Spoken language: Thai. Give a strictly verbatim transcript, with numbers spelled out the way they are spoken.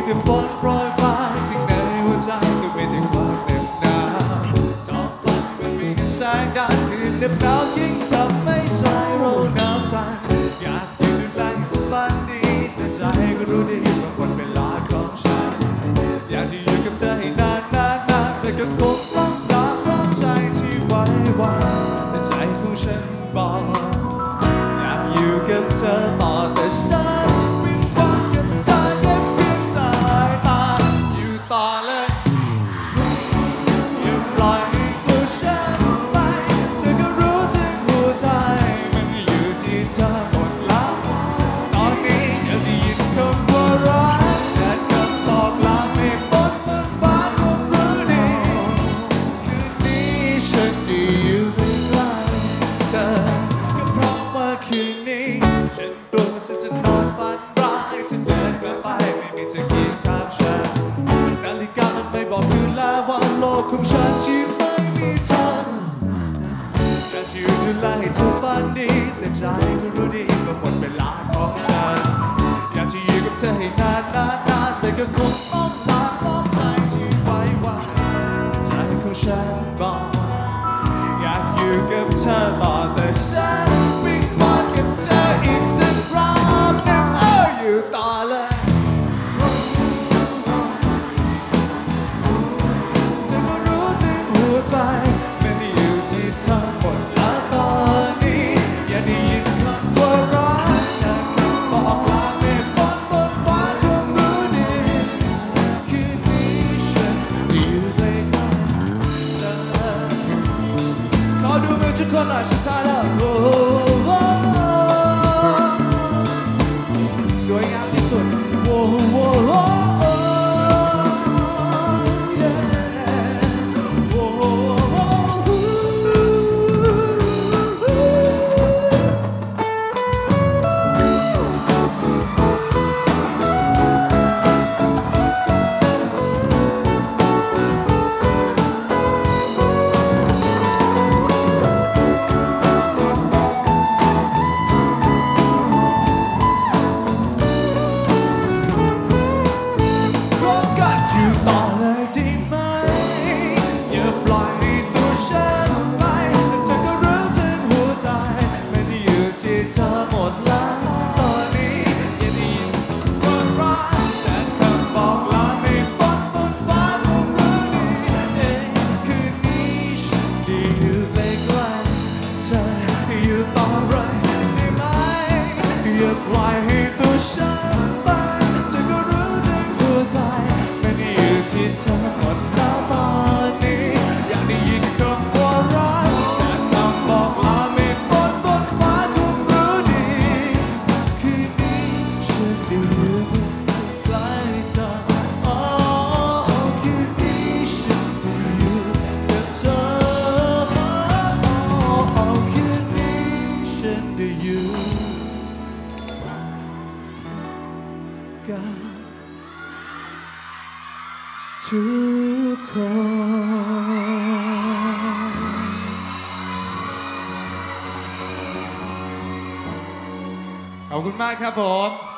แต่ฝนโปรยปลายข้างในหัวใจก็มีแต่ความเหน็บหนาวท้องฟ้าที่มันมีแต่แสงดาวคืนเหน็บหนาวยิ่งทำให้ใจเราหนาวสั่นอยากอยู่ดูแลให้เธอฝันดีแต่ใจก็รู้ดีว่าหมดเวลาของฉันอยากจะอยู่กับเธอให้นานนานนานแต่ก็คงต้องตามร้องใจที่ไว้วันแต่ใจของฉันบอกอยากอยู่กับเธอต่อแต่ฉันวิงวอนกับเธอแค่เพียงสายตาอยู่ต่อเลยอย่าปล่อยให้ตัวฉันไปเธอก็รู้ถึงหัวใจมันอยู่ที่เธอหมดแล้วตอนนี้อย่าได้ยินคำว่ารักและคำตอบลาไม่บนบนฟ้าคงรู้ดีคืนนี้ฉันได้อยู่ใกล้เธอก็เพราะว่าคืนนี้ฉันกลัวฉันจะนอนฝันร้ายเธอเดินกลับไปไม่มีเธอเคียงข้างฉันนาฬิกามันไม่บอกอยู่แล้วว่าโลกของฉันที่ไม่มีเธออยากอยู่ดูแลให้เธอฝันดีแต่ใจก็รู้ดีว่าหมดเวลาของฉันอยากจะอยู่กับเธอให้นานนานนานแต่ก็คงต้องตามร้องใจที่ไว้วันใจของฉันบอกอยากอยู่กับเธอต่อแต่ฉันวิงวอนกับเธออีกสักครั้งหนึ่งเอออยู่ต่อเลยเธอก็รู้ถึงหัวใจไม่ได้อยู่ที่เธอหมดแล้วตอนนี้อย่าได้ยินคำว่ารักแต่คำบอกลาไม่พ้นบนฟ้าคงรู้ดีคืนนี้ฉันอยู่ใกล้เธอขอดูมือทุกคนหน่อยสุดท้ายแล้วโอ้โหสวยงามที่สุดโอ้โหโอ้โหรักกันอยู่ต่อเลยได้ไหมอย่าปล่อยให้ตัวฉันไปแต่เธอก็รู้ถึงหัวใจไม่ได้อยู่ที่เธอหมดแล้วตอนนี้อย่าได้ยินความรักแต่คำบอกลาไม่พ้นบนฟ้าคงรู้ดีเองคืนนี้ฉันได้อยู่ใกล้ๆเธออยู่ต่อเลยได้ไหมอย่าปล่อยให้ตัวฉันไปเธอก็รู้ถึงหัวใจไม่ได้อยู่ที่เธอหมดแล้วตอนนี้อยากได้ยินคำว่ารักแต่คำบอกลาไม่พ้นบนฟ้าคงรู้ดีคืนนี้ฉันได้อยู่ใกล้เธอโอ้คืนนี้ฉันได้อยู่กับเธอโอ้คืนนี้ฉันได้อยู่กับทุกคนขอบคุณมากครับผม